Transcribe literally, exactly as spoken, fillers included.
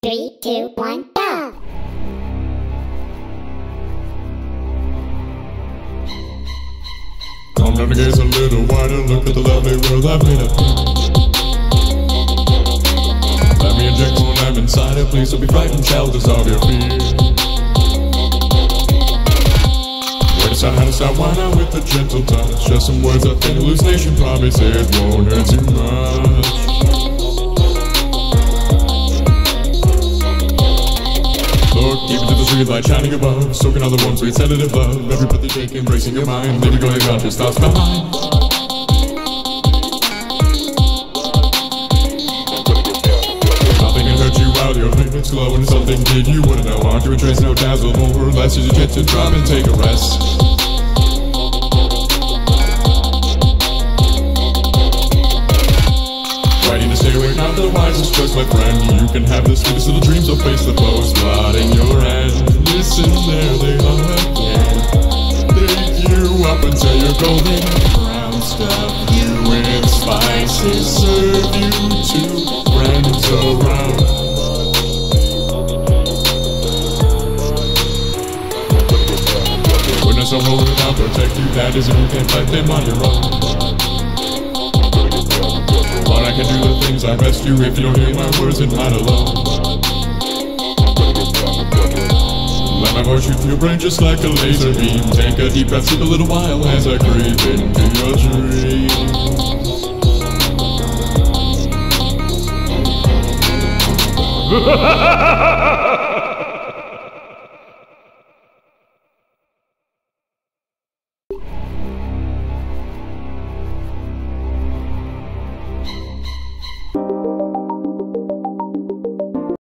Three, two, one, go! Calm down and gaze a little wider. Look at the lovely world I've made up. Let me inject more lime inside it. Please don't be frightened, shall dissolve your fear. Way to start how to start, why not with a gentle touch? Just some words of thin hallucination, promise it won't hurt too much. Look deep into the street light shining above, soaking all the warm sweet sedative love. Every breath you take, embracing your mind, leaving all your conscious thoughts behind. Nothing can hurt you while you're feeling slow, and something did you wouldn't know. Aren't you a trace, no dazzle, more or less as you get to drop and take a rest. Ready to stay awake, not the wisest choice, my friend. You can have the sweetest little dreams, so face the foes, blood in your hand. Listen, there they are again. Take you up until you're golden brown. Stuff you with spices, serve you two friends around. Witness a hold it out, protect you, that is if you can't fight them on your own. But I can do the things I best do if you don't hear my words and mine alone. Let my voice shoot through your brain just like a laser beam. Take a deep breath, sleep a little while as I creep into your dreams.